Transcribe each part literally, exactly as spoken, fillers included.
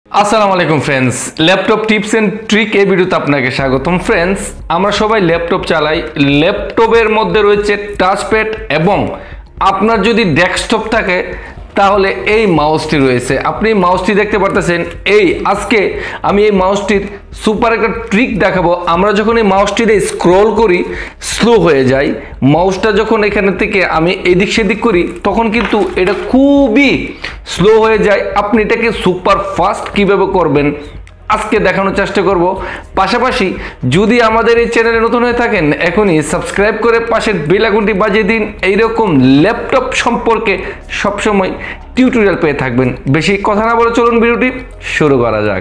আসসালামু আলাইকুম friends, laptop tips and trick এই ভিডিওতে আপনাকে স্বাগতম। ফ্রেন্ডস, আমরা সবাই ল্যাপটপ চালাই। ল্যাপটপের মধ্যে রয়েছে টাচপ্যাড এবং আপনার যদি ডেস্কটপ থাকে তাহলে এই মাউসটি রয়েছে। আপনি মাউসটি দেখতে পারতেছেন। এই আজকে আমি এই মাউসটির সুপার একটা ট্রিক দেখাবো। আমরা যখন এই মাউসটিতে স্ক্রল করি স্লো হয়ে যায়। মাউসটা যখন এখানে থেকে আমি এদিক সেদিক করি তখন কিন্তু এটা খুবই স্লো হয়ে যায়। আপনি এটাকে সুপার ফাস্ট কিভাবে করবেন আজকে দেখানোর চেষ্টা করব। পাশাপাশি যদি আমাদের এই চ্যানেলে নতুন হয়ে থাকেন এখনই সাবস্ক্রাইব করে পাশের বেল আইকনটি বাজিয়ে দিন। এইরকম ল্যাপটপ সম্পর্কে সবসময় টিউটোরিয়াল পেয়ে থাকবেন। বেশি কথা না বলে চলুন ভিডিওটি শুরু করা যাক।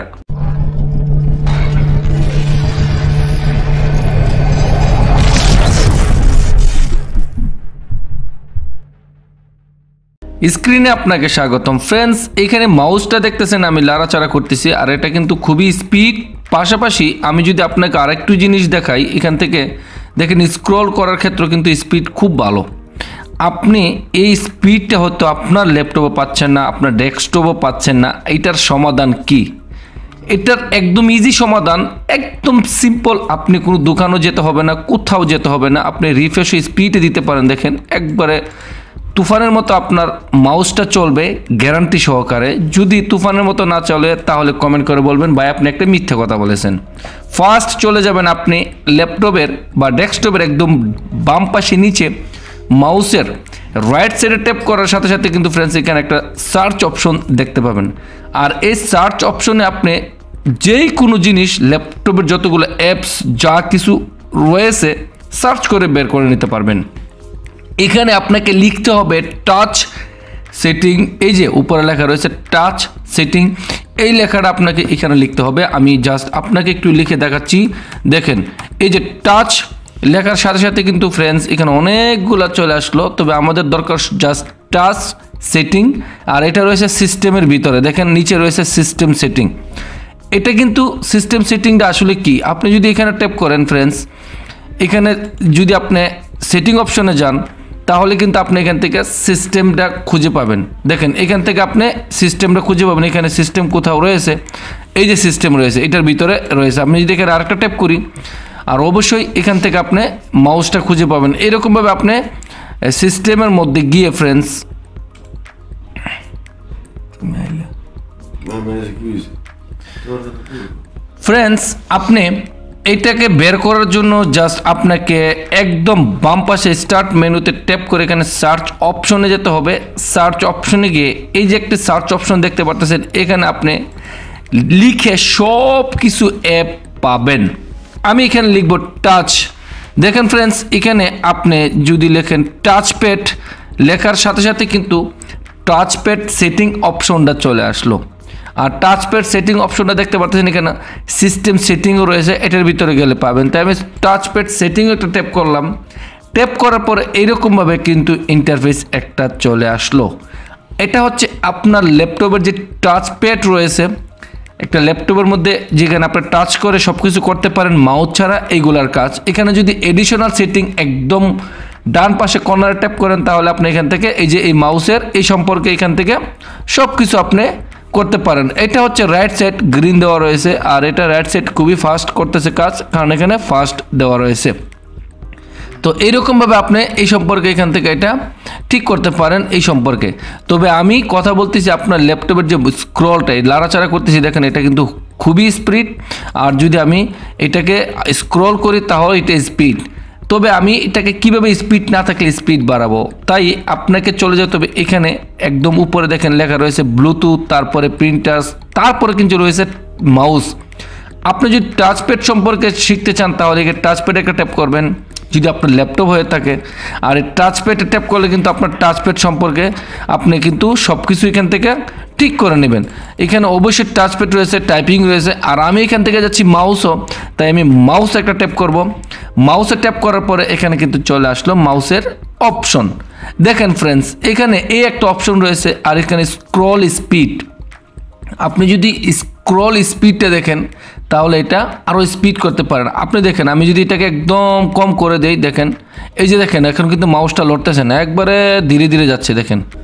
স্ক্রিনে আপনাকে স্বাগতম। ফ্রেন্ডস, এখানে মাউসটা দেখতেছেন আমি লাড়াচাড়া করতেছি আর এটা কিন্তু খুবই স্পিড। পাশাপাশি আমি যদি আপনাকে আরেকটু জিনিস দেখাই, এখান থেকে দেখেন স্ক্রল করার ক্ষেত্রে কিন্তু স্পিড খুব ভালো। আপনি এই স্পিডটা হয়তো আপনার ল্যাপটপে পাচ্ছেন না, আপনার ডেস্কটপও পাচ্ছেন না। এটার সমাধান কি? এটার একদম ইজি সমাধান, একদম সিম্পল। আপনি কোনো দোকানও যেতে হবে না, কোথাও যেতে হবে না। আপনি রিফ্রেশ স্পিডে দিতে পারেন। দেখেন একবারে তুফানের মতো আপনার মাউসটা চলবে গ্যারান্টি সহকারে। যদি তুফানের মতো না চলে তাহলে কমেন্ট করে বলবেন ভাই আপনি একটা মিথ্যে কথা বলেছেন। ফার্স্ট চলে যাবেন আপনি ল্যাপটপের বা ডেস্কটপের একদম বাম পাশে নিচে মাউসের রাইট সাইডে ট্যাপ করার সাথে সাথে কিন্তু ফ্রেন্ডস এখানে একটা সার্চ অপশন দেখতে পাবেন। আর এই সার্চ অপশনে আপনি যেই কোনো জিনিস ল্যাপটপের যতগুলো অ্যাপস যা কিছু রয়েছে সার্চ করে বের করে নিতে পারবেন। এখানে আপনাকে লিখতে হবে টাচ সেটিং। এই যে উপরে লেখা রয়েছে টাচ সেটিং, এই লেখাটা আপনাকে এখানে লিখতে হবে। আমি জাস্ট আপনাকে একটু লিখে দেখাচ্ছি। দেখেন এই যে টাচ লেখার সাথে সাথে কিন্তু ফ্রেন্ডস এখানে অনেকগুলো চলে আসলো। তবে আমাদের দরকার জাস্ট টাচ সেটিং। আর এটা রয়েছে সিস্টেমের ভিতরে। দেখেন নিচে রয়েছে সিস্টেম সেটিং। এটা কিন্তু সিস্টেম সেটিংটা আসলে কি, আপনি যদি এখানে ট্যাপ করেন ফ্রেন্ডস, এখানে যদি আপনি সেটিং অপশনে যান তাহলে কিন্তু আপনি এখান থেকে সিস্টেমটা খুঁজে পাবেন। দেখেন এখান থেকে আপনি সিস্টেমটা খুঁজে পাবেন। এখানে সিস্টেম কোথাও রয়েছে, এই যে সিস্টেম রয়েছে এটার ভিতরে রয়েছে। আপনি যদি এখানে আরেকটা ট্যাপ করি আর অবশ্যই এখান থেকে আপনি মাউসটা খুঁজে পাবেন। এরকমভাবে আপনি সিস্টেমের মধ্যে গিয়ে ফ্রেন্ডস ফ্রেন্ডস আপনি এইটাকে বের করার জন্য জাস্ট আপনাকে একদম বাম পাশে স্টার্ট মেনুতে ট্যাপ করে এখানে সার্চ অপশনে যেতে হবে। সার্চ অপশনে গিয়ে এই যে একটি সার্চ অপশন দেখতে পাচ্ছেন, এখানে আপনি লিখে সব কিছু অ্যাপ পাবেন। আমি এখানে লিখব টাচ। দেখেন ফ্রেন্ডস এখানে আপনি যদি লেখেন টাচপ্যাড, লেখার সাথে সাথে কিন্তু টাচপ্যাড সেটিং অপশনটা চলে আসলো। আর টাচপ্যাড সেটিং অপশনটা দেখতে পাচ্ছেন এখানে সিস্টেম সেটিংও রয়েছে, এটার ভিতরে গেলে পাবেন। তাই আমি টাচপ্যাড সেটিংও একটা ট্যাপ করলাম। ট্যাপ করার পরে এইরকমভাবে কিন্তু ইন্টারফেস একটা চলে আসলো। এটা হচ্ছে আপনার ল্যাপটপের যে টাচপ্যাড রয়েছে, একটা ল্যাপটপের মধ্যে যেখানে আপনি টাচ করে সব কিছু করতে পারেন মাউস ছাড়া, এইগুলার কাজ। এখানে যদি এডিশনাল সেটিং একদম ডান পাশে কর্নারে ট্যাপ করেন তাহলে আপনি এখান থেকে এই যে এই মাউসের এই সম্পর্কে এখান থেকে সব কিছু আপনি করতে পারেন। এটা হচ্ছে রাইট সাইড গ্রিন দেওয়া রয়েছে আর এটা রাইট সাইড খুবই ফাস্ট করতেছে কাজ, কারণ এখানে ফাস্ট দেওয়া রয়েছে। তো এইরকমভাবে আপনি এই সম্পর্কে এখান থেকে এটা ঠিক করতে পারেন এই সম্পর্কে। তবে আমি কথা বলতেছি আপনার ল্যাপটপের যে স্ক্রলটা লাড়াচাড়া করতেছি, দেখেন এটা কিন্তু খুবই স্পিড। আর যদি আমি এটাকে স্ক্রল করি তাহলে এটা স্পিড। তবে আমি এটাকে কিভাবে স্পিড না থাকলে স্পিড বাড়াবো, তাই আপনাকে চলে যেতে হবে এখানে একদম উপরে দেখেন লেখা রয়েছে ব্লুটুথ, তারপরে প্রিন্টার্স, তারপরে কিন্তু রয়েছে মাউস। আপনি যদি টাচপ্যাড সম্পর্কে শিখতে চান তাহলে এখানে টাচপ্যাডে একটা ট্যাপ করবেন যদি আপনার ল্যাপটপ হয়ে থাকে। আর এই টাচপ্যাডে ট্যাপ করলে কিন্তু আপনার টাচপ্যাড সম্পর্কে আপনি কিন্তু সব কিছু এখান থেকে ঠিক করে নেবেন। এখানে অবশ্যই টাচপ্যাড রয়েছে, টাইপিং রয়েছে। আর আমি এখান থেকে যাচ্ছি মাউসও, তাই আমি মাউস একটা ট্যাপ করব। মাউসে ট্যাপ করার পরে এখানে কিন্তু চলে আসলো মাউসের অপশন। দেখেন ফ্রেন্ডস এখানে এই একটা অপশন রয়েছে আর এখানে স্ক্রল স্পিড। আপনি যদি স্ক্রল স্পিডটা দেখেন তাহলে এটা আরও স্পিড করতে পারেন। আপনি দেখেন আমি যদি এটাকে একদম কম করে দেই, দেখেন এই যে দেখেন এখন কিন্তু মাউসটা লড়তেছে না, একবারে ধীরে ধীরে যাচ্ছে। দেখেন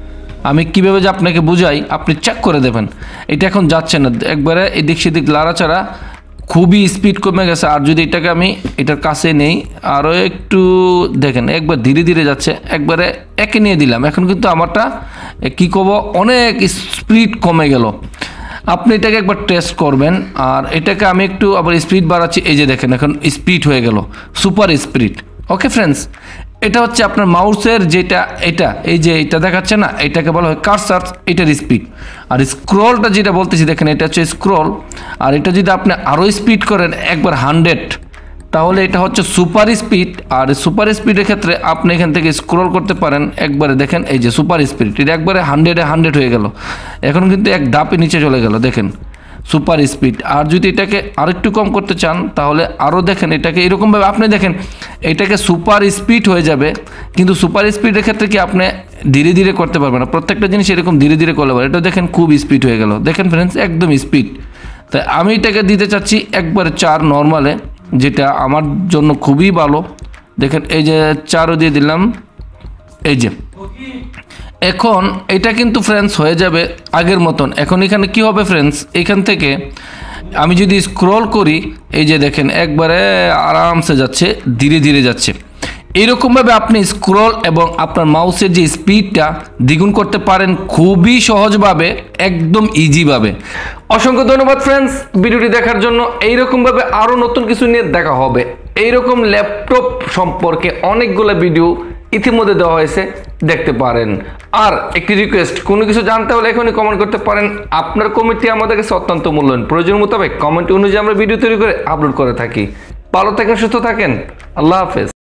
আমি কীভাবে যে আপনাকে বুঝাই, আপনি চেক করে দেবেন। এটা এখন যাচ্ছে না, একবারে এদিক সেদিক লাড়াচাড়া, খুবই স্পিড কমে গেছে। আর যদি এটাকে আমি এটার কাছে নেই, আরও একটু দেখেন, একবার ধীরে ধীরে যাচ্ছে, একবারে একে নিয়ে দিলাম, এখন কিন্তু আমারটা কী করব, অনেক স্পিড কমে গেল। আপনি এটাকে একবার টেস্ট করবেন। আর এটাকে আমি একটু আবার স্পিড বাড়াচ্ছি, এই যে দেখেন এখন স্পিড হয়ে গেল, সুপার স্পিড। ওকে ফ্রেন্ডস, এটা হচ্ছে আপনার মাউসের যেটা, এটা এই যে এটা দেখাচ্ছে না, এটাকে বলা হয় কার্সার, এটার স্পিড। আর স্ক্রলটা যেটা বলতেছি দেখেন, এটা হচ্ছে স্ক্রল। আর এটা যদি আপনি আরও স্পিড করেন একবার হান্ড্রেড, তাহলে এটা হচ্ছে সুপার স্পিড। আর সুপার স্পিডের ক্ষেত্রে আপনি এখান থেকে স্ক্রল করতে পারেন একবারে, দেখেন এই যে সুপার স্পিড, এটা একবারে হান্ড্রেডে হান্ড্রেড হয়ে গেল, এখন কিন্তু এক ধাপে নিচে চলে গেল, দেখেন সুপার স্পিড। আর যদি এটাকে আরেকটু কম করতে চান তাহলে আরও দেখেন, এটাকে এরকমভাবে আপনি দেখেন, এটাকে সুপার স্পিড হয়ে যাবে। কিন্তু সুপার স্পিডের ক্ষেত্রে কি আপনি ধীরে ধীরে করতে পারবেন না, প্রত্যেকটা জিনিস এরকম ধীরে ধীরে করলে পারে। এটা দেখেন খুব স্পিড হয়ে গেল, দেখেন ফ্রেন্ডস একদম স্পিড। তাই আমি এটাকে দিতে চাচ্ছি একবারে চার নর্মালে, যেটা আমার জন্য খুবই ভালো। দেখেন এই যে চারও দিয়ে দিলাম, এই যে এখন এটা কিন্তু ফ্রেন্ডস হয়ে যাবে আগের মতন। এখন এখানে কি হবে ফ্রেন্ডস, এখান থেকে আমি যদি স্ক্রল করি, এই যে দেখেন একবারে আরামসে যাচ্ছে, ধীরে ধীরে যাচ্ছে। এইরকমভাবে আপনি স্ক্রল এবং আপনার মাউসের যে স্পিডটা দ্বিগুণ করতে পারেন খুবই সহজভাবে, একদম ইজিভাবে। অসংখ্য ধন্যবাদ ফ্রেন্ডস ভিডিওটি দেখার জন্য। এইরকমভাবে আরও নতুন কিছু নিয়ে দেখা হবে। এইরকম ল্যাপটপ সম্পর্কে অনেকগুলো ভিডিও ইতিমধ্যে দেওয়া হয়েছে, দেখতে পারেন। আর একটি রিকোয়েস্ট, কোনো কিছু জানতে হলে এখনই কমেন্ট করতে পারেন। আপনার কমেন্টটি আমাদের কাছে অত্যন্ত মূল্যবান। প্রয়োজন মোতাবেক কমেন্ট অনুযায়ী আমরা ভিডিও তৈরি করে আপলোড করে থাকি। ভালো থাকেন, সুস্থ থাকেন, আল্লাহ হাফেজ।